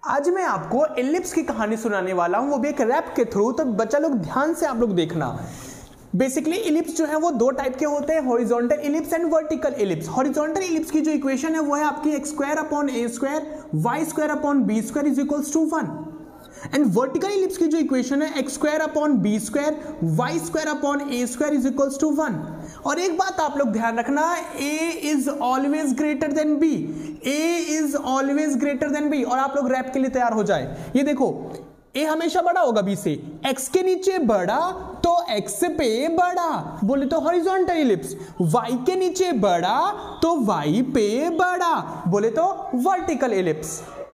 आज मैं आपको एलिप्स की कहानी सुनाने वाला हूं, वो भी एक रैप के थ्रू। तो बच्चा लोग ध्यान से आप लोग देखना। बेसिकली इलिप्स जो है वो दो टाइप के होते हैं, horizontal ellipse and vertical ellipse. Horizontal ellipse की जो इक्वेशन है वो है आपकी x square upon a square y square upon b square is equals to 1। And vertical ellipse की जो इक्वेशन है x square upon b square y square upon a square is equals to 1। और एक बात आप लोग ध्यान रखना, a is always greater than b, a is always greater than b। और आप लोग रैप के लिए तैयार हो जाए। ये देखो, a हमेशा बड़ा होगा b से, x के नीचे बड़ा तो x पे बड़ा, बोले तो हॉरिजॉन्टल इलिप्स। y के नीचे बड़ा तो y पे बड़ा, बोले तो वर्टिकल इलिप्स।